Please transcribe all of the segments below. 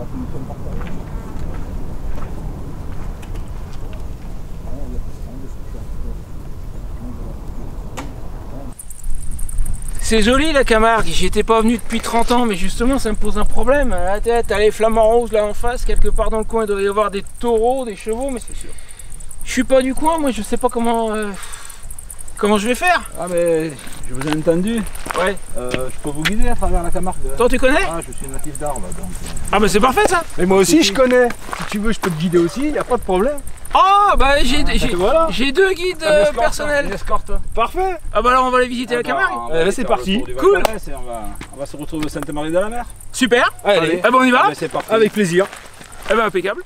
C'est joli la Camargue, j'y étais pas venu depuis 30 ans, mais justement ça me pose un problème. T'as les flamants roses là en face, quelque part dans le coin il doit y avoir des taureaux, des chevaux, mais c'est sûr. Je suis pas du coin, moi je sais pas comment je vais faire. Ah mais je vous ai entendu. Ouais. Je peux vous guider à travers la Camargue. Toi tu connais? Ah je suis natif d'Arles donc. Ah bah c'est parfait ça. Mais moi aussi je connais. Si tu veux je peux te guider aussi, y a pas de problème. Oh bah voilà. j'ai deux guides personnels. Escorte. Parfait. Ah bah alors on va aller visiter la Camargue. Là c'est parti. Cool. On va se retrouver au Sainte-Marie de la Mer. Super. Allez. Ah bah on y va. C'est parti. Avec plaisir. Eh bah impeccable.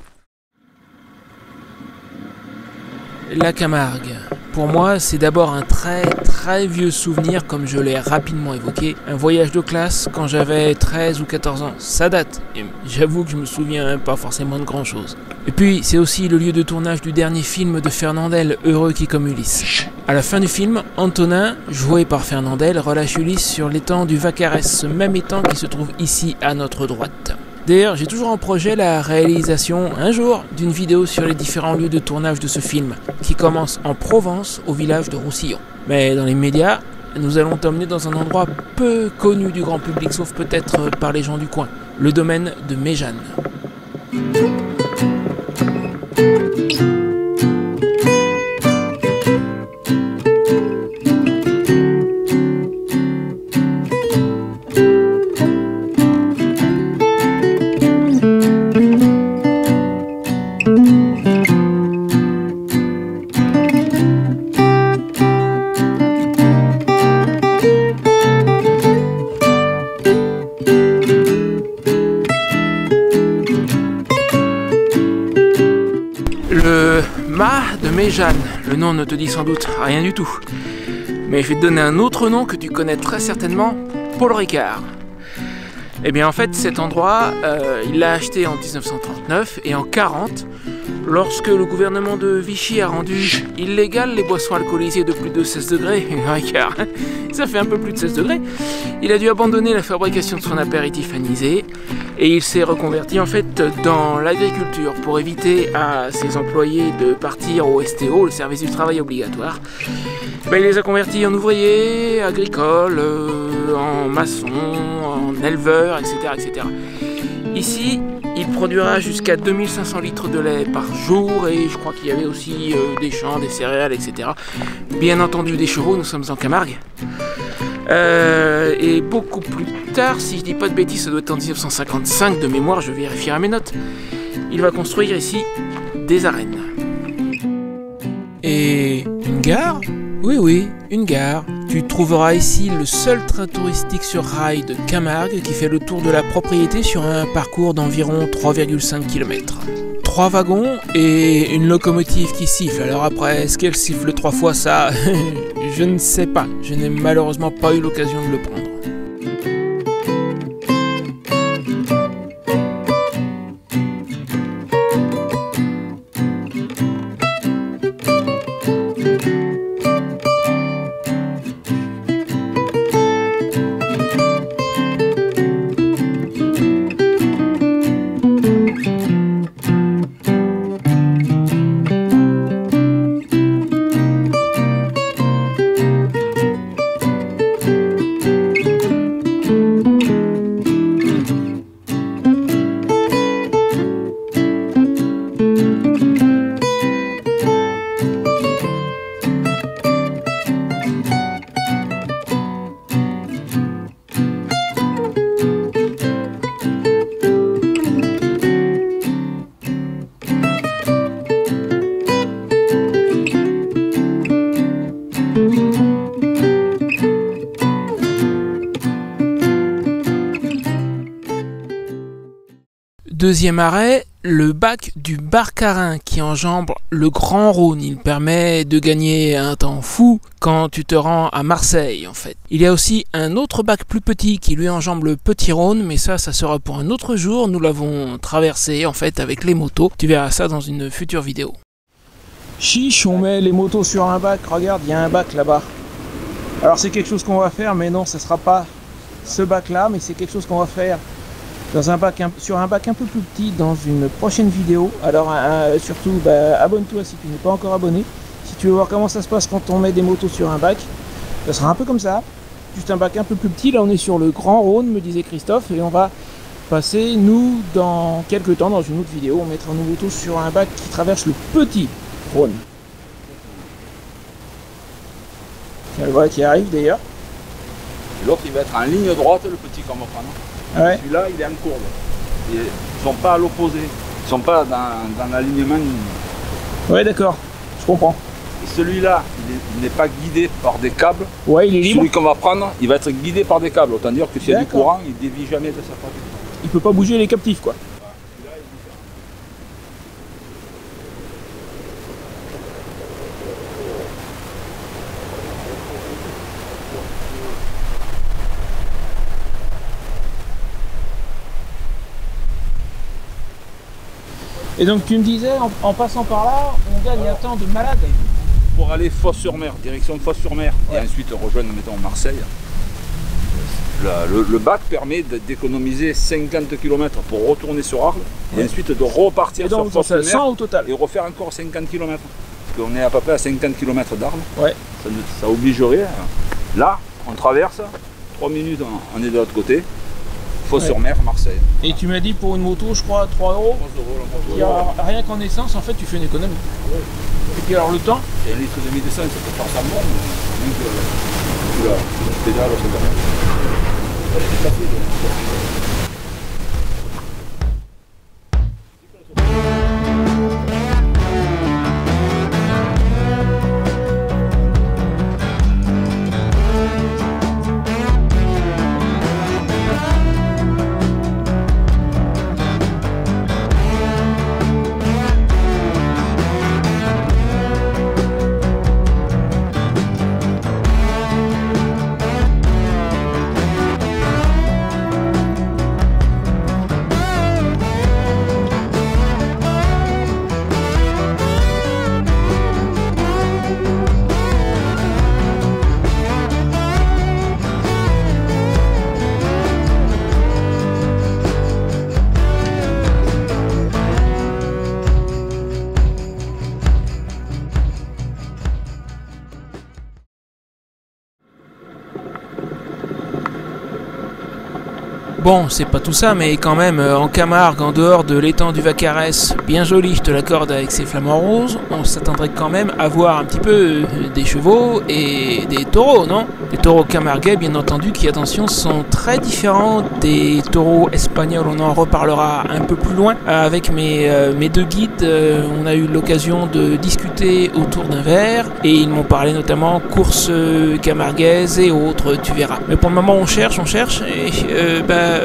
La Camargue, pour moi, c'est d'abord un très vieux souvenir, comme je l'ai rapidement évoqué. Un voyage de classe quand j'avais 13 ou 14 ans. Ça date, et j'avoue que je me souviens pas forcément de grand chose. Et puis, c'est aussi le lieu de tournage du dernier film de Fernandel, Heureux qui comme Ulysse. À la fin du film, Antonin, joué par Fernandel, relâche Ulysse sur l'étang du Vacarès, ce même étang qui se trouve ici à notre droite. D'ailleurs, j'ai toujours en projet la réalisation, un jour, d'une vidéo sur les différents lieux de tournage de ce film, qui commence en Provence, au village de Roussillon. Mais dans les médias, nous allons t'emmener dans un endroit peu connu du grand public, sauf peut-être par les gens du coin, le domaine de Méjeanne. Le mât de Méjeanne, le nom ne te dit sans doute rien du tout. Mais je vais te donner un autre nom que tu connais très certainement, Paul Ricard. Eh bien en fait cet endroit, il l'a acheté en 1939 et en 1940, lorsque le gouvernement de Vichy a rendu illégal les boissons alcoolisées de plus de 16 degrés, Ricard, ça fait un peu plus de 16 degrés, il a dû abandonner la fabrication de son apéritif anisé et il s'est reconverti en fait dans l'agriculture pour éviter à ses employés de partir au STO, le service du travail obligatoire. Ben, il les a convertis en ouvriers agricoles, en maçons, en éleveurs, etc., etc. Ici, il produira jusqu'à 2500 litres de lait par jour et je crois qu'il y avait aussi des champs, des céréales, etc. Bien entendu des chevaux, nous sommes en Camargue. Et beaucoup plus tard, si je dis pas de bêtises, ça doit être en 1955 de mémoire, je vérifierai mes notes, il va construire ici des arènes. Et une gare ? Oui, une gare. Tu trouveras ici le seul train touristique sur rail de Camargue qui fait le tour de la propriété sur un parcours d'environ 3,5 km. 3 wagons et une locomotive qui siffle. Alors après, est-ce qu'elle siffle 3 fois ça? Je ne sais pas. Je n'ai malheureusement pas eu l'occasion de le prendre. Deuxième arrêt, le bac du Barcarin qui enjambe le Grand Rhône. Il permet de gagner un temps fou quand tu te rends à Marseille en fait. Il y a aussi un autre bac plus petit qui lui enjambe le Petit Rhône, mais ça sera pour un autre jour. Nous l'avons traversé en fait avec les motos. Tu verras ça dans une future vidéo. Chiche, on met les motos sur un bac. Regarde, il y a un bac là-bas. Alors c'est quelque chose qu'on va faire, mais non, ce sera pas ce bac là, mais c'est quelque chose qu'on va faire sur un bac un peu plus petit dans une prochaine vidéo. Alors surtout abonne-toi si tu n'es pas encore abonné. Si tu veux voir comment ça se passe quand on met des motos sur un bac, ça sera un peu comme ça. Juste un bac un peu plus petit. Là on est sur le Grand Rhône, me disait Christophe, et on va passer nous dans quelques temps dans une autre vidéo. On mettra nos motos sur un bac qui traverse le petit Rhône. Il y a le voilà qui arrive d'ailleurs. L'autre il va être en ligne droite, le petit qu'on va prendre. Ouais. Celui-là il est en courbe. Ils ne sont pas à l'opposé. Ils ne sont pas dans l'alignement. Ouais, d'accord, je comprends. Et celui-là, il n'est pas guidé par des câbles. Ouais, il est libre. Celui qu'on va prendre, il va être guidé par des câbles. Autant dire que s'il y a du courant, il ne dévie jamais de sa trajectoire. Il peut pas bouger les captifs quoi. Et donc tu me disais, en passant par là, on gagne un temps de malade. Pour aller Fos-sur-Mer, direction Fos-sur-Mer, ouais. Et ensuite rejoindre, mettons, Marseille. Le bac permet d'économiser 50 km pour retourner sur Arles, ouais. Et ensuite de repartir sur Fos-sur-Mer 100 au total. Et refaire encore 50 km. Parce qu'on est à peu près à 50 km d'Arles. Ouais. Ça obligerait. Là, on traverse, 3 minutes, on est de l'autre côté. Fos-sur-Mer, ouais. Marseille. Et tu m'as dit pour une moto, je crois, 3 €. 3 € la moto. Rien qu'en essence, en fait, tu fais une économie. Ouais. Et puis alors le temps, et un litre et demi d'essence, ça peut faire ça bon. Donc, la pédale, c'est quand même. Elle est dépassée. bon, c'est pas tout ça, mais quand même, en Camargue, en dehors de l'étang du Vacarès, bien joli, je te l'accorde, avec ses flamants roses, on s'attendrait quand même à voir un petit peu des chevaux et des taureaux, non? Des taureaux camarguais, bien entendu, qui, attention, sont très différents des taureaux espagnols. On en reparlera un peu plus loin. Avec mes deux guides, on a eu l'occasion de discuter autour d'un verre, et ils m'ont parlé notamment courses camarguaises et autres, tu verras. Mais pour le moment, on cherche, et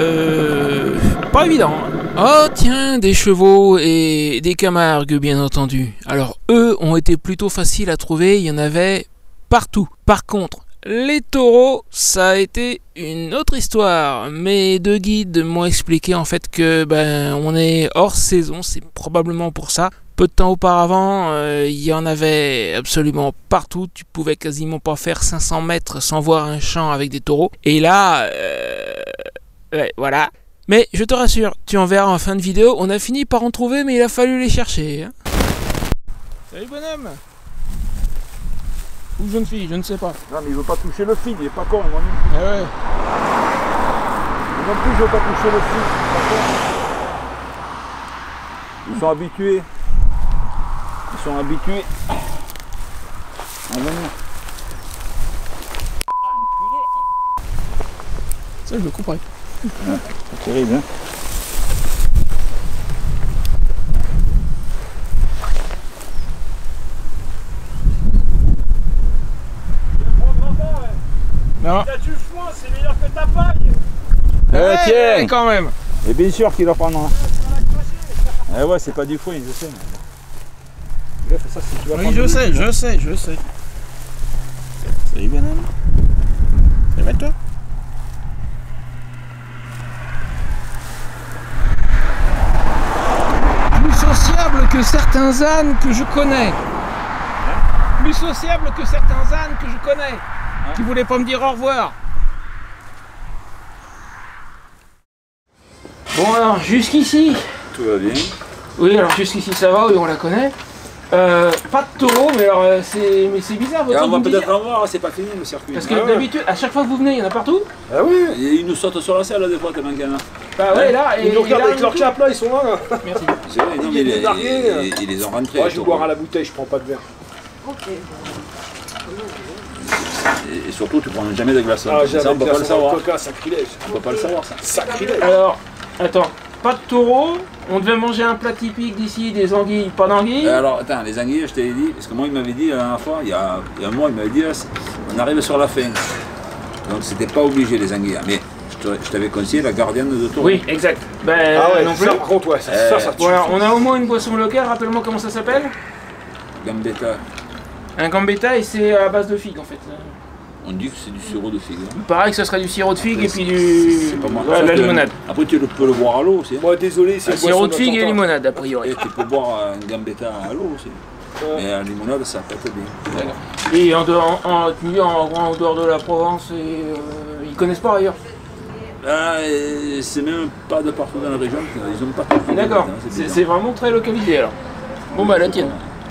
pas évident. Oh tiens, des chevaux et des Camargues, bien entendu. Alors eux ont été plutôt faciles à trouver, il y en avait partout. Par contre, les taureaux, ça a été une autre histoire. Mes deux guides m'ont expliqué en fait que on est hors saison, c'est probablement pour ça. Peu de temps auparavant, il y en avait absolument partout. Tu pouvais quasiment pas faire 500 mètres sans voir un champ avec des taureaux. Et là, ouais, voilà. Mais je te rassure, tu en verras en fin de vidéo. On a fini par en trouver, mais il a fallu les chercher. Hein. Salut bonhomme. Ou jeune fille, je ne sais pas. Non mais il veut pas toucher le fil, il est pas con moi. Ah ouais. Non plus je veux pas toucher le fil. Ils sont habitués. Ils sont habitués. À venir. Ça je le comprends. Ouais, c'est terrible hein. Non. T'as du foin, c'est meilleur que ta paille. Ouais, tiens quand même. Et bien sûr qu'il en prendra. Eh ouais, c'est pas du foin, je sais. Bref, ça, si tu vas oui, je sais. Salut bonhomme. Salut avec toi. Plus sociable que certains ânes que je connais. Plus sociable que certains ânes que je connais. Qui voulaient pas me dire au revoir. Bon alors jusqu'ici, Tout va bien. oui alors jusqu'ici ça va, oui on la connaît. Pas de taureau, mais alors c'est bizarre votre On va vous me peut-être disiez. en voir, c'est pas fini le circuit. Parce que d'habitude, à chaque fois que vous venez, il y en a partout. Ah oui, ils nous sautent sur la selle des fois tellement qu'il y en a. Bah ouais là, Ils nous regardent là, avec leur cap là, ils sont là. Merci. C'est vrai, non, mais Ils nous largués. ils les ont rentrés. Moi je vais boire à la bouteille, je prends pas de verre. Et surtout, tu prends jamais de glaçons. Ah, Ça, on peut pas le savoir. Coca, sacrilège. On peut pas le savoir, ça. Sacrilège. Alors, attends, pas de taureau, on devait manger un plat typique d'ici, des anguilles, pas d'anguilles. Alors, attends, les anguilles, je t'avais dit, parce que moi, il m'avait dit la dernière fois, il y a un mois, il m'avait dit, on arrive sur la fin. Donc, c'était pas obligé, les anguilles. Mais je t'avais conseillé la gardienne de taureau. Oui, exact. Ben Ah ouais, non plus. ça par contre, ouais, ça tue. Voilà, on a au moins une boisson locale, rappelle-moi comment ça s'appelle. Gambetta, Un gambetta et c'est à base de figues en fait. on dit que c'est du sirop de figue. Hein. Pareil que ça serait du sirop de figue et puis du... C'est pas moi. Ouais, de la limonade. Après, tu peux le boire à l'eau aussi. Hein. Moi désolé, c'est Un sirop de figue et limonade a priori. Et tu peux boire un gambetta à l'eau aussi. Mais à la limonade, ça pète bien. D'accord. Et en dehors, tu me dis en dehors de la Provence, ils connaissent pas ailleurs. Ah, c'est même pas de partout dans la région, ils ont pas tout. D'accord, bizarre. c'est vraiment très localisé alors. Bon bah la tienne.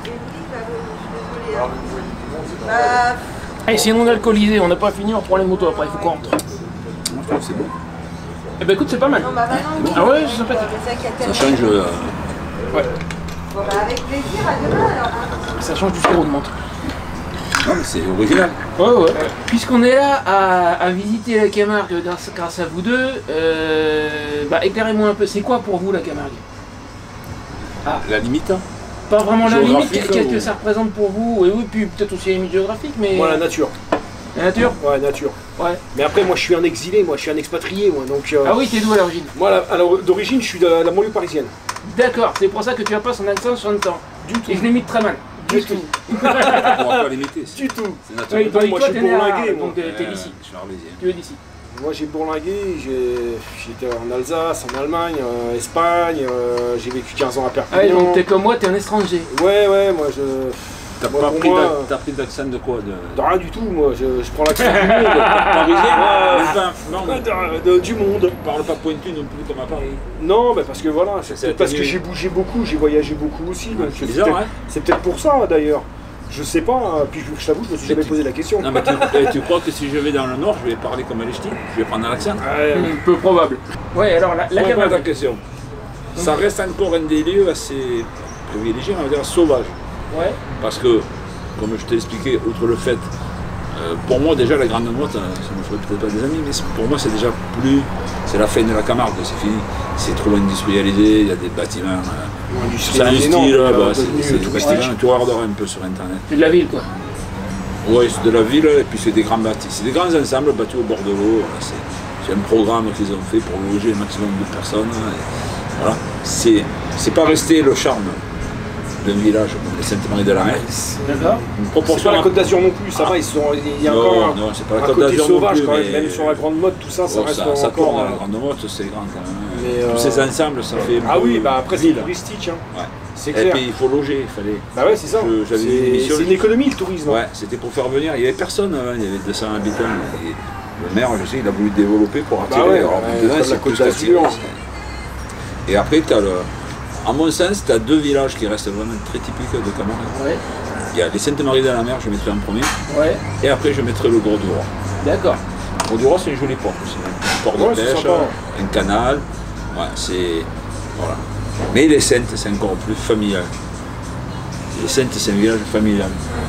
Et c'est non alcoolisé, on n'a pas fini, on prend les motos après, il faut qu'on rentre. Moi, je trouve que c'est bon. Eh ben écoute, c'est pas mal. Ah ouais, c'est sympathique. Ça change. Ouais, Bon bah avec plaisir, à demain alors. ça change du sirop de menthe. Non, mais c'est original. Ouais, ouais. Puisqu'on est là à visiter la Camargue grâce à vous deux, bah éclairez-moi un peu, c'est quoi pour vous la Camargue? La limite. Hein. Pas vraiment la limite, Géographique, qu'est-ce que ou- ça représente pour vous? Et oui, puis peut-être aussi la limite géographique, mais... Moi la nature. La nature? Ouais, nature. Ouais. Mais après, moi je suis un exilé, moi je suis un expatrié, moi. Donc, Ah oui, t'es d'où à l'origine? moi, alors, d'origine, je suis de la banlieue parisienne. D'accord, c'est pour ça que tu as pas son accent sur le temps. Du tout. Et je l'imite très mal. Du tout. On pourra pas l'imiter. Du tout. C'est Oui, naturel. toi, moi, toi, je suis t'es né à- bourlingué, moi. donc t'es d'ici. Je suis arlésien. Tu es d'ici. Moi j'ai bourlingué, j'étais en Alsace, en Allemagne, Espagne, j'ai vécu 15 ans à Ah ouais, Perpignan. donc t'es comme moi, t'es un étranger. Ouais, moi je. T'as Moi, pas pour pris moi, t'as pris d'accent de quoi de rien du tout, moi je prends l'accent du monde. Parisien. Non, Du monde. parle pas pointu non plus comme à Paris. Non, parce que voilà, c'est C'est peut-être parce que atténué. j'ai bougé beaucoup, j'ai voyagé beaucoup aussi. Donc C'est bizarre, hein. c'est peut-être pour ça d'ailleurs. Je sais pas, puis je t'avoue, je me suis jamais posé la question. Non, mais tu crois que si je vais dans le nord, je vais parler comme les ch'tis? Je vais prendre l'accent? Ouais, Peu probable. Ouais, alors la Réponds à ta Camargue. question. Ça reste encore un des lieux assez privilégié, on va dire sauvage. Ouais. Parce que, comme je t'ai expliqué, outre le fait, pour moi déjà la Grande Motte, ça me ferait peut-être pas des amis, mais pour moi c'est déjà plus, c'est la fin de la Camargue, c'est fini, c'est trop industrialisé, il y a des bâtiments, c'est un industrialisé, style, non, bah, devenu c'est touristique. tu regarderas un peu sur internet. C'est de la ville, quoi. Oui, c'est de la ville et puis c'est des grands bâtis, c'est des grands ensembles bâtis au bord de l'eau, c'est un programme qu'ils ont fait pour loger le maximum de personnes, et voilà, c'est pas resté le charme d'un village comme les Sainte-Marie de la Mer. D'accord. Une C'est proportion pas la Côte d'Azur non plus, ça va, il y a Non, encore non, c'est pas la un Côte côté d'Azur non sauvage plus, quand même, mais- même sur la Grande Motte, tout ça, ça Oh, reste ça encore. tourne à la Grande Motte, c'est grand quand même. Mais, Tous ces ensembles, ça fait. Ah oui, bah après c'est ville. touristique, hein. Ouais. C'est Et clair. puis il faut loger, il fallait. Bah ouais, c'est ça. J'avais vu une émission. C'est une économie le tourisme. Ouais, c'était pour faire venir. Il n'y avait personne, il y avait 200 habitants. Et le maire, je sais, il a voulu développer pour attirer. Bah ouais, Alors, ouais, maintenant, comme c'est la Côte plus qu'attirer, d'Azur. Et après, tu as le. À mon sens, tu as deux villages qui restent vraiment très typiques de Camargue. Ouais. Il y a les Sainte-Marie de la Mer, je mettrai en premier. Ouais. Et après, je mettrai le Gros du Roi. D'accord. Le Gros du Roi, c'est une jolie porte aussi. Un port de Ouais, c'est pêche, sympa. un canal. Ouais, c'est. Voilà. Mais les Saintes, c'est encore plus familial. Les Saintes, c'est un village familial.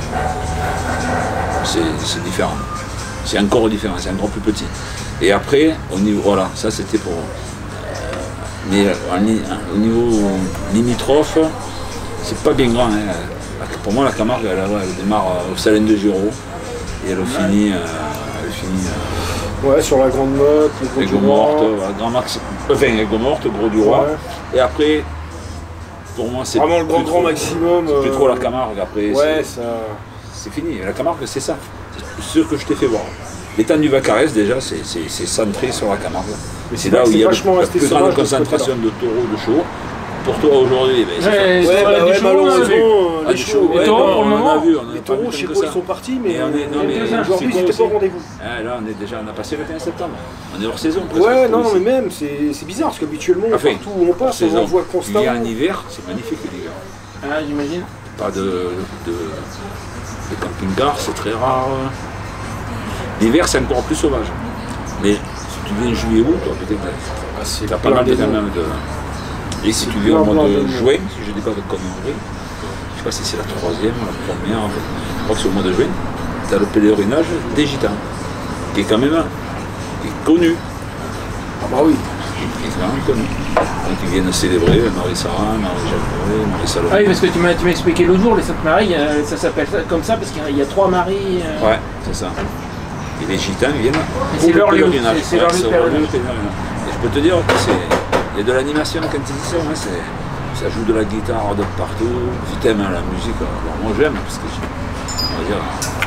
C'est différent. C'est encore différent, c'est encore plus petit. Et après, au niveau. Voilà, ça c'était pour. Mais au niveau limitrophe, c'est pas bien grand. Hein. Pour moi, la Camargue, elle démarre au Salène de Giraud et elle finit. Ouais, sur la Grande Motte, le Gros du Aigues-Mortes, Roi. voilà, Grand Max. Enfin, Aigues-Mortes, Gros du Roi. Ouais. Et après, pour moi, c'est. Vraiment le plus grand trop- maximum. C'est plus trop la Camargue après. Ouais, c'est- ça. C'est fini. La Camargue, c'est ça. C'est ce que je t'ai fait voir. L'étang du Vaccarès, déjà, c'est centré sur la Camargue. Mais C'est vrai là que où il y a vachement la resté plus grande sauvage de ce concentration de taureaux, de chevaux. pour toi aujourd'hui, ben, Ouais, Ouais, des chevaux, malheureusement, Ah, les chevaux, Les taureaux, pour le on en a moment, vu, on en a les pas taureaux, vu je sais tant pas que où ça. ils sont partis, mais Et on est, non, mais aujourd'hui, c'est j'étais quoi pas au aussi rendez-vous. Ah, là, on a passé le 15 septembre. On est hors saison presque. Ouais, non, ici. mais même, c'est bizarre, parce qu'habituellement, Enfin, partout où on passe, saison. on en voit Il y a constamment. en hiver, c'est magnifique l'hiver. Ah, j'imagine. Pas de camping-car, c'est très rare. L'hiver, c'est encore plus sauvage. Mais si tu viens juillet-août, toi, peut-être, t'as pas mal de quand même de... Et si tu viens au mois de juin, si je dis pas de conneries, je sais pas si c'est la troisième ou la première, en fait. Je crois que c'est au mois de juin, t'as le pèlerinage des Gitans, qui est quand même connu. Ah bah oui. Qui est quand même connu. Donc ils viennent célébrer Marie-Sarah, Marie-Jacques, Marie-Salomé. Ah oui, parce que tu m'as expliqué l'autre jour, les Saintes Maries, ça s'appelle comme ça parce qu'il y a 3 maries. Ouais, c'est ça. Et les Gitans viennent c'est pour leur le lieu, pèlerinage. c'est leur lieu de pèlerinage. Et je peux te dire que il y a de l'animation quand ils disent ça, hein, ça joue de la guitare de partout. Si t'aimes la musique, alors moi j'aime parce que on va dire,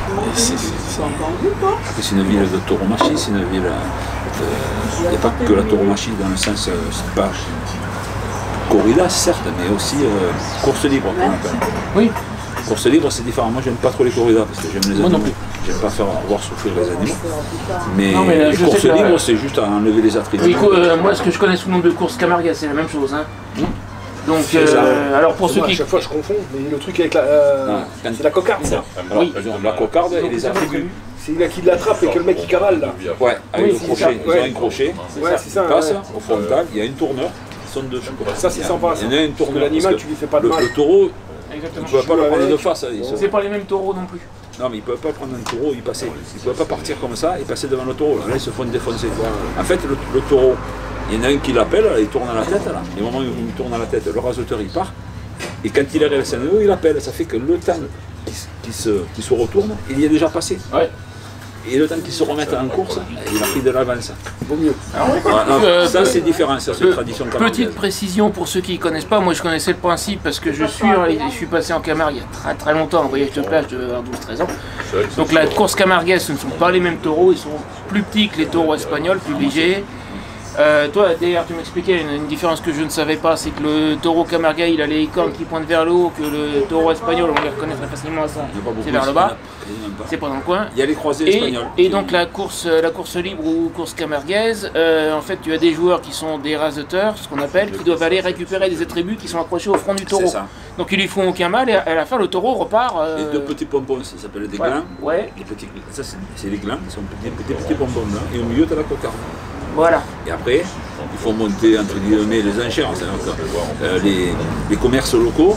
c'est une ville de tauromachie, c'est une ville. Il n'y a pas que la tauromachie dans le sens, c'est pas corrida certes, mais aussi course libre qu'on appelle. Oui. Course libre c'est différent, moi j'aime pas trop les corridas parce que j'aime les Moi non animaux. J'aime pas faire voir souffrir les animaux. Mais, Non, mais les je courses sais que libres c'est juste à enlever les attributs. Oui, moi, ce que je connais sous le nom de course Camargue, c'est la même chose. Hein. Donc, alors pour ceux Moi, à qui. chaque fois, je confonds, mais le truc avec la. quand- C'est la cocarde, ça. Alors, la cocarde et les attributs. C'est là qui l'attrape et que le mec qui cavale, là. Ouais, avec Oui, le c'est crochet. ça. Ils Ouais. ont un crochet. Ouais, c'est ça. Ils passent ouais. au frontal, il y a une tourneur, ils sont deux. Ça, c'est sympa. Il y en a une Parce que tourneur. l'animal, parce tu lui fais pas de que mal. le taureau, Exactement. tu ne peux pas le prendre avec. de face. C'est pas les mêmes taureaux non plus. Non, mais ils ne peuvent pas prendre un taureau, y passer. Ils ne peuvent pas partir comme ça et passer devant le taureau. Là, ils se font défoncer. En fait, le taureau, il y en a un qui l'appelle, il tourne à la tête. Là. Et au moment où il tourne à la tête, le raseteur, il part. Et quand il arrive à Saint-Denis, il appelle. Ça fait que le temps qu'il se retourne, il y est déjà passé. Ouais. Et le temps qu'il se remette en course, il a pris de l'avance. Vaut mieux. Voilà, ça, c'est différent, ça, c'est une tradition camarguaise. Petite précision pour ceux qui ne connaissent pas, moi je connaissais le principe parce que je suis passé en Camargue il y a très très longtemps, en voyage de plage, je devais avoir 12-13 ans. Donc la course camarguaise, ce ne sont pas les mêmes taureaux, ils sont plus petits que les taureaux espagnols, plus légers. Toi d'ailleurs tu m'expliquais une différence que je ne savais pas, c'est que le taureau camarguais il a les cornes qui pointent vers le haut, que le taureau espagnol on les reconnaît très facilement à ça, Il y en a pas beaucoup c'est vers le ici, bas, quasiment pas. c'est pas dans le coin. Il y a les croisés espagnols. Et donc la course libre ou course camarguaise, en fait tu as des joueurs qui sont des raseteurs, ce qu'on appelle, qui doivent aller récupérer des attributs qui sont accrochés au front du taureau. C'est ça. Donc ils lui font aucun mal et à la fin le taureau repart. Les deux petits pompons, ça s'appelle des voilà. glands. Ouais, Les petits, ça, c'est les glands, ils sont petits pompons là. Et au milieu, tu as la cocarde. voilà. Et après, il faut monter entre guillemets les enchères. C'est-à-dire que les commerces locaux,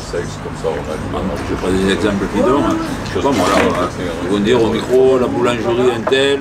je prends des exemples bidons, hein. Je sais pas moi, là, ils vont dire au micro, la boulangerie Intel,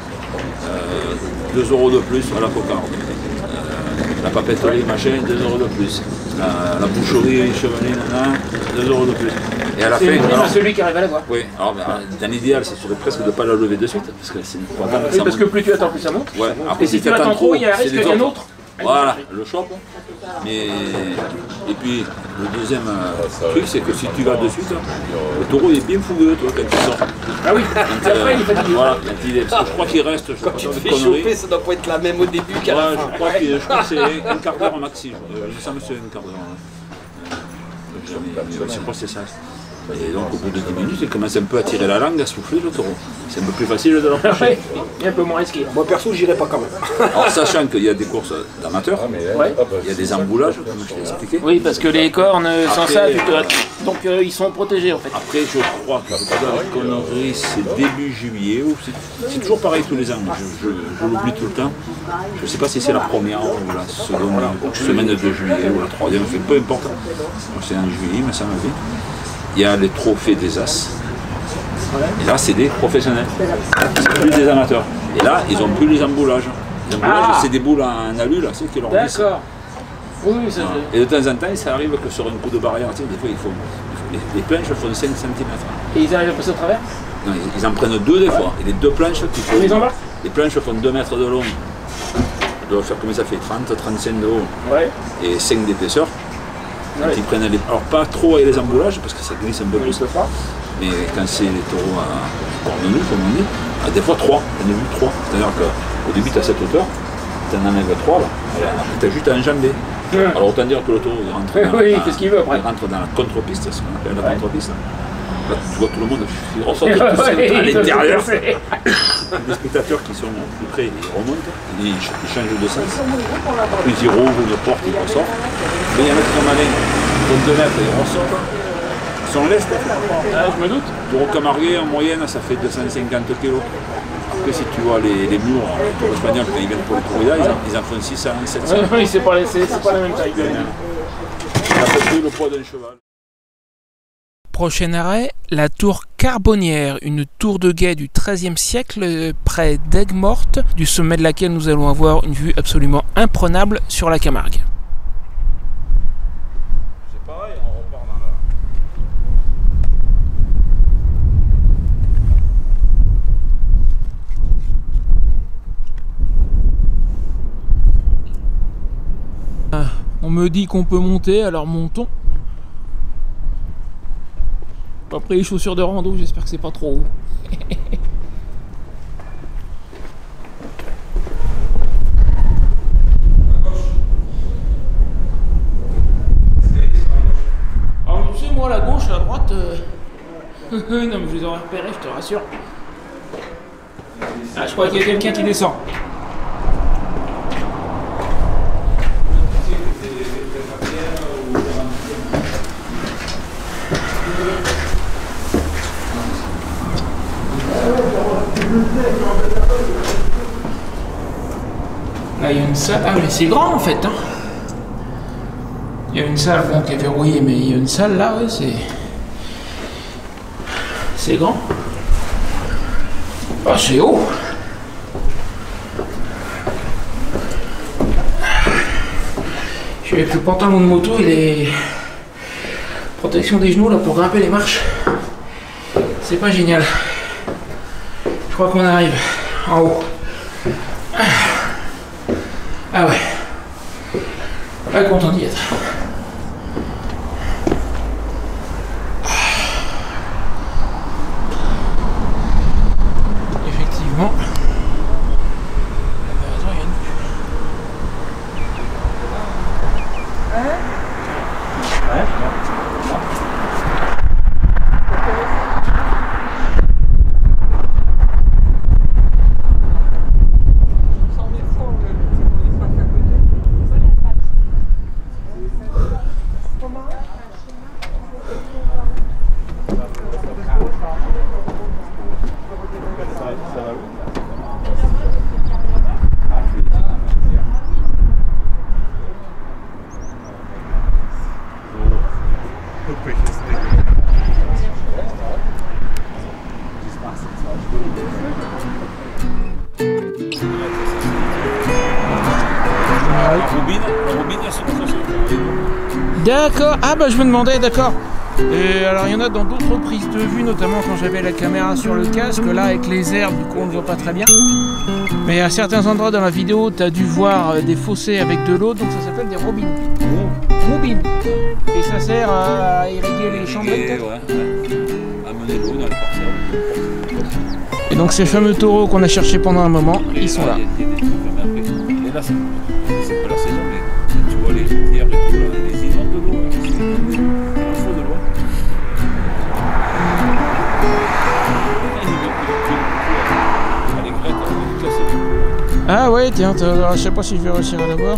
2 € de plus à la cocarde. La papeterie machin, 2 € de plus. La boucherie Chevalier, 2 € de plus. Et à la fin, C'est alors, celui qui arrive à la voir. oui, alors dans l'idéal, c'est serait presque de ne pas la lever de suite, parce que c'est pas grave, Oui, ça parce que monte. plus tu attends, plus ça monte. Ouais, après, Et si tu attends trop, il y a un risque qu'il y ait un autre. Voilà, le shop. Mais, et puis, le deuxième truc, c'est que si tu vas de suite, le taureau il est bien fougueux, toi, quand il sort. Ah oui, Quand, après il est fatigué. voilà, quand il est, parce que je crois qu'il reste, je Quand crois tu pas te de fais conneries. chauffer, ça doit pas être la même au début qu'à la Ouais, fin. je crois que c'est un quart d'heure maxi. Il me semble que c'est un quart d'heure. Je crois que c'est ça. Et donc au bout de 10 minutes, il commence un peu à tirer la langue, à souffler le taureau. C'est un peu plus facile de l'approcher. Ouais, il est un peu moins risqué. Moi, perso, j'irai pas quand même. Alors sachant qu'il y a des courses d'amateurs, Ouais. il y a des emboulages, comme je t'ai expliqué. Oui, parce que les cornes, sans Après, ça, donc ils sont protégés en fait. Après, je crois que la connerie, c'est début juillet, ou c'est toujours pareil tous les ans, je l'oublie tout le temps. Je ne sais pas si c'est la première ou la seconde semaine de juillet ou la troisième, enfin, peu importe. C'est en juillet, mais ça m'a vu. Il y a les trophées des As. Et là, c'est des professionnels. C'est plus des amateurs. Et là, ils n'ont plus les emboulages. Les emboulages, c'est des boules en alu, là, c'est qui leur glissent. D'accord. Oui, ça Et de temps en temps, ça arrive que sur un coup de barrière, tu sais, des fois, les planches font 5 cm. Et ils arrivent à passer au travers. Non, ils en prennent 2 des fois. Et les 2 planches qui font. Ils les embarquent. Les planches font 2 mètres de long. Elles doivent faire combien ça fait 30-35 de haut Ouais. et 5 d'épaisseur. Quand Ouais. ils prennent les... Alors pas trop avec les emboulages parce que ça glisse un peu Ils plus. peuvent pas. Mais quand c'est les taureaux à cornemuse, comme on dit, des fois 3. J'en ai vu 3. C'est-à-dire qu'au début tu as cette hauteur, tu en enlèves 3 là. Après tu as juste à enjamber. Alors autant dire que l'autoroute il rentre Oui, qu'est-ce qu'il veut après? Il rentre dans la contre-piste, ce qu'on appelle la contre-piste. Là, tu vois tout le monde ressortir tout seul à l'intérieur. Les spectateurs qui sont plus près, ils remontent, ils changent de sens. Puis ils rouvrent une porte, ils ressortent. Mais il y en a qui sont malins, ils font 2 mètres et ils ressortent. Ils sont lestes. Ah, je me doute. Le Rocamarguais, en moyenne, ça fait 250 kg. Après, si tu vois les murs pour l'espagnol, quand ils viennent pour les corridas, ils en font 600, 700. Oui, c'est pas la même taille. C'est à peu près le poids d'un cheval. Prochain arrêt, la tour Carbonnière, une tour de guet du XIIIe siècle près d'Aigues-Mortes, du sommet de laquelle nous allons avoir une vue absolument imprenable sur la Camargue. C'est pareil, on repart dans la... On me dit qu'on peut monter, alors montons. Pas pris les chaussures de rando, j'espère que c'est pas trop haut. Alors tu sais, moi la gauche, la droite, non mais je les aurais repérés, je te rassure. Ah, je crois qu'il y a quelqu'un qui descend. Là il y a une salle, ah mais c'est grand en fait hein. Il y a une salle bon, qui est verrouillée, mais il y a une salle là, ouais, c'est grand. Ah c'est haut. Je suis avec le pantalon de moto, il est protection des genoux là pour grimper les marches. C'est pas génial. Je crois qu'on arrive en haut. Ah ouais. Pas content d'y être. Effectivement. D'accord, ah bah je me demandais, d'accord. Et alors il y en a dans d'autres prises de vue, notamment quand j'avais la caméra sur le casque, là avec les herbes, du coup on ne voit pas très bien. Mais à certains endroits dans la vidéo, tu as dû voir des fossés avec de l'eau, donc ça s'appelle des robines. Robines. Et ça sert à irriguer les champs de ouais. À mener l'eau dans les parcelles. Et donc ces fameux taureaux qu'on a cherchés pendant un moment, ils sont là. Et là, c'est pas la saison, mais tu vois les pierres et tout, là, les inondes de l'eau, c'est un faux de l'eau. Ah ouais, tiens, je sais pas si je vais réussir à la voir.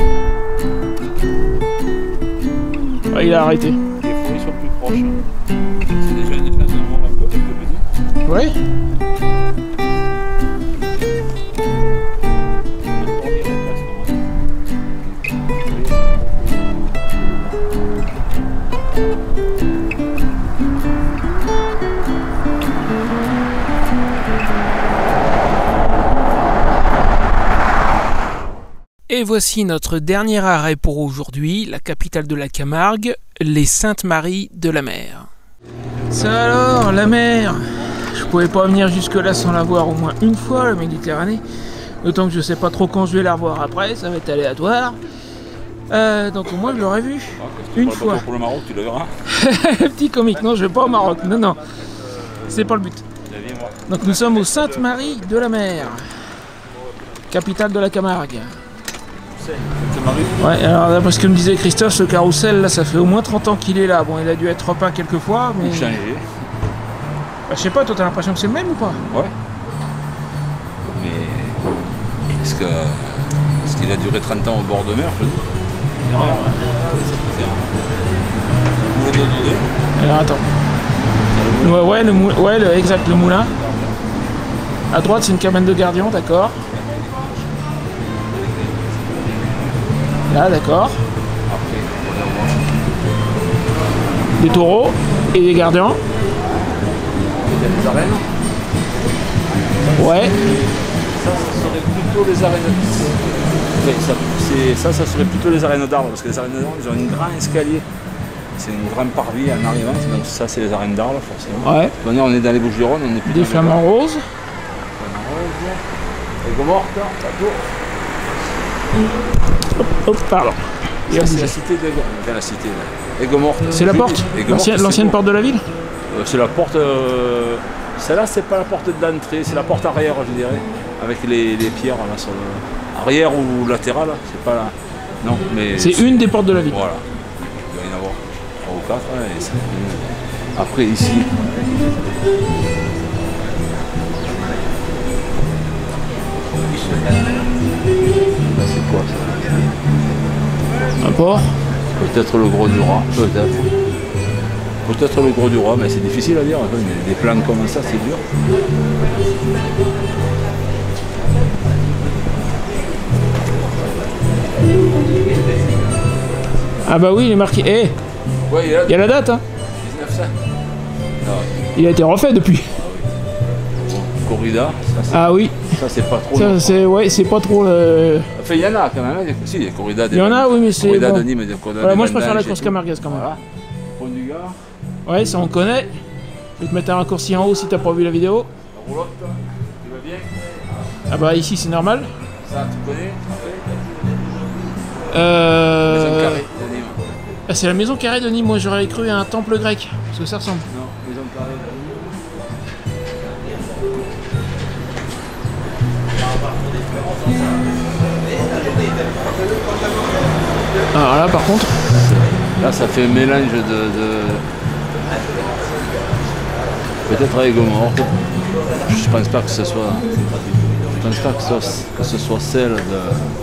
Ah, il a arrêté. Les fruits sont plus proches. C'est déjà une éclate de mort un peu, quelques minutes. Ouais. Et voici notre dernier arrêt pour aujourd'hui, la capitale de la Camargue, les Saintes-Maries de la Mer. Ça alors, la mer! Je pouvais pas venir jusque là sans la voir au moins une fois, la Méditerranée. D'autant que je sais pas trop quand je vais la revoir après, ça va être aléatoire. Donc au moins je l'aurais vu une fois. Pour le Maroc, tu le verras. Petit comique, non je vais pas au Maroc, non non. C'est pas le but. Donc nous sommes aux Saintes-Maries de la Mer, capitale de la Camargue. Ouais, alors d'après ce que me disait Christophe, ce carrousel là, ça fait au moins 30 ans qu'il est là. Bon, il a dû être repeint quelques fois, mais... Changé. Bah, je sais pas, toi t'as l'impression que c'est le même ou pas? Ouais. Mais est-ce qu'il a duré 30 ans au bord de mer? Je dis. Alors attends. Exact, le moulin. À droite, c'est une cabane de gardien, d'accord. Là, d'accord. Des taureaux et des gardiens. Les arènes. Ouais. Ça serait plutôt les arènes. Ça serait plutôt les arènes d'arbres, parce que les arènes d'arbres, ils ont un grand escalier. C'est une grande parvis en arrivant, donc ça c'est les arènes d'arbres forcément. Ouais. Maintenant on est dans les Bouches-du-Rhône, on est plus des flamants roses. Et Gomorrhe, Hop, pardon. C'est la cité d'Aigomorte. Enfin, la cité là. Aigomorte. C'est la porte, l'ancienne porte de la ville. C'est la porte. Celle-là, c'est pas la porte d'entrée, c'est la porte arrière, je dirais, avec les pierres là sur le arrière ou latéral. C'est pas là. Non, mais. C'est une des portes de la ville. Voilà. Il doit y en avoir 3 ou 4. Et ça... Après ici. Là, c'est quoi ça? Un port. Peut-être le Gros du Roi, peut-être. Peut-être le Gros du Roi, mais c'est difficile à dire. Mais des plans comme ça, c'est dur. Ah bah oui, il est marqué. Eh, ouais, il y a la date, hein. 1900. Il a été refait depuis. Corrida, ah oui. Ça c'est pas trop. Ça c'est pas trop. Enfin il y en a quand même. Si, il y a corrida. Il y en a, oui, mais c'est. Corrida bon. de Nîmes, des corrida Voilà, de moi je préfère la Vendange course et Camarguez quand même. Voilà. Pont du Gard. Ouais, ça on connaît. Je vais te mettre un raccourci en haut si t'as pas vu la vidéo. La roulotte, tu vas bien? Ah bah ici c'est normal. Ça tu connais? Maison carrée de Nîmes. Ah, c'est la maison carrée de Nîmes. Moi j'aurais cru à un temple grec. Parce que ça ressemble. Non, maison carrée de Nîmes. Alors là par contre. Là ça fait un mélange de... Peut-être avec Gomorre. Je pense pas que ce soit. Je pense pas que ce soit celle de.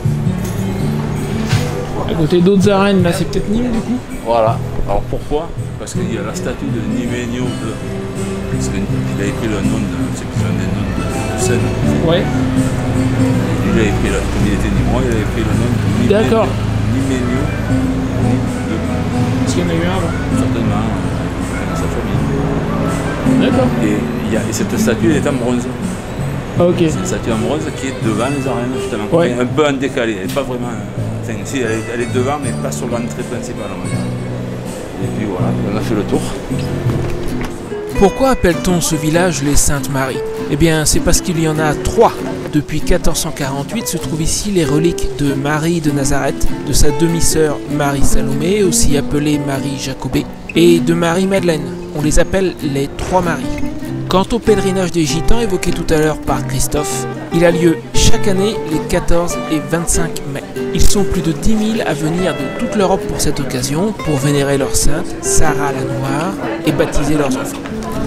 À côté d'autres arènes, là c'est peut-être Nîmes du coup. Voilà. Alors pourquoi? Parce qu'il y a la statue de Niménio de. Parce qu'il a écrit le nom de. C'est un des noms de scène. Ouais. Il a écrit, comme il était Nîmois, il a écrit le nom de Niménio. D'accord. Niménio. Parce qu'il y en a eu un avant. Certainement, dans sa famille. D'accord. Et cette statue, elle est en bronze. Ok. C'est une statue en bronze qui est devant les arènes, justement. Ouais. Un peu en décalé, elle n'est pas vraiment. Enfin, si, elle est devant, mais pas sur l'entrée principale, on va dire. Et puis voilà, on a fait le tour. Pourquoi appelle-t-on ce village les Saintes-Maries? Eh bien, c'est parce qu'il y en a 3. Depuis 1448 se trouvent ici les reliques de Marie de Nazareth, de sa demi-sœur Marie-Salomé, aussi appelée Marie-Jacobée, et de Marie-Madeleine. On les appelle les 3 Maries. Quant au pèlerinage des Gitans évoqué tout à l'heure par Christophe, il a lieu chaque année les 14 et 25 mai. Ils sont plus de 10 000 à venir de toute l'Europe pour cette occasion, pour vénérer leur sainte, Sarah la Noire, et baptiser leurs enfants.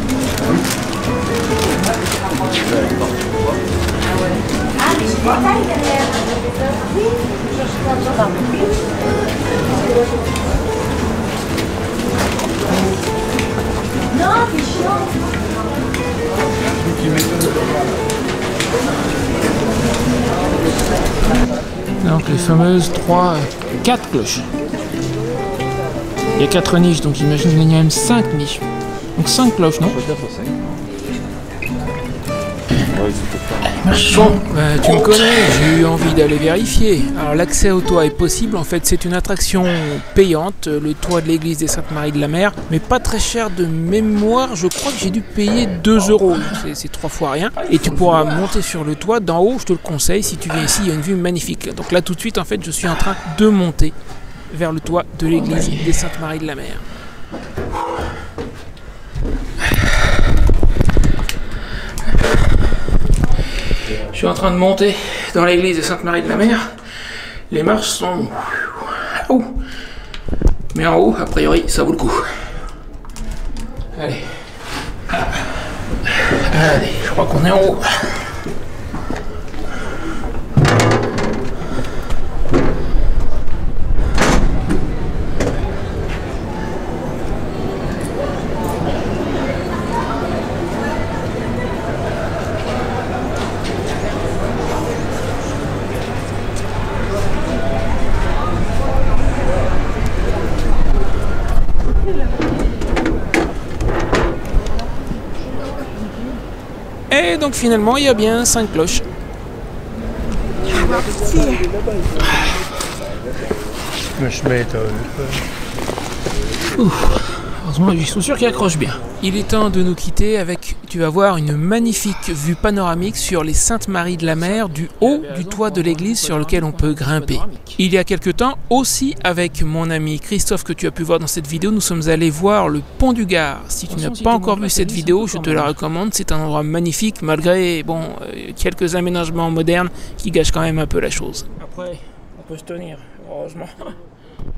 Non, c'est chiant. Donc les fameuses 4 cloches. Il y a 4 niches, donc j'imagine qu'il y a même 5 niches. Donc 5 cloches, non? Peut-être 5. Bon, tu me connais, j'ai eu envie d'aller vérifier. Alors l'accès au toit est possible, en fait c'est une attraction payante, le toit de l'église des Saintes-Maries de la Mer, mais pas très cher de mémoire, je crois que j'ai dû payer 2 €, c'est 3 fois rien. Et tu pourras monter sur le toit, d'en haut je te le conseille, si tu viens ici il y a une vue magnifique. Donc là tout de suite en fait je suis en train de monter vers le toit de l'église des Saintes-Maries de la Mer. Je suis en train de monter dans l'église de Sainte-Marie de la Mer Les marches sont... Oh. Mais en haut, a priori, ça vaut le coup. Allez. Allez, je crois qu'on est en haut. Et donc finalement, il y a bien 5 cloches. Je m'étonne. Heureusement, ils sont sûrs qu'ils accrochent bien. Il est temps de nous quitter avec, tu vas voir, une magnifique vue panoramique sur les Saintes Maries de la Mer du haut du toit de l'église sur lequel on peut grimper. Il y a quelque temps, aussi avec mon ami Christophe que tu as pu voir dans cette vidéo, nous sommes allés voir le pont du Gard. Si tu n'as pas encore vu cette vidéo, je te la recommande. C'est un endroit magnifique malgré quelques aménagements modernes qui gâchent quand même un peu la chose. Après, on peut se tenir, heureusement.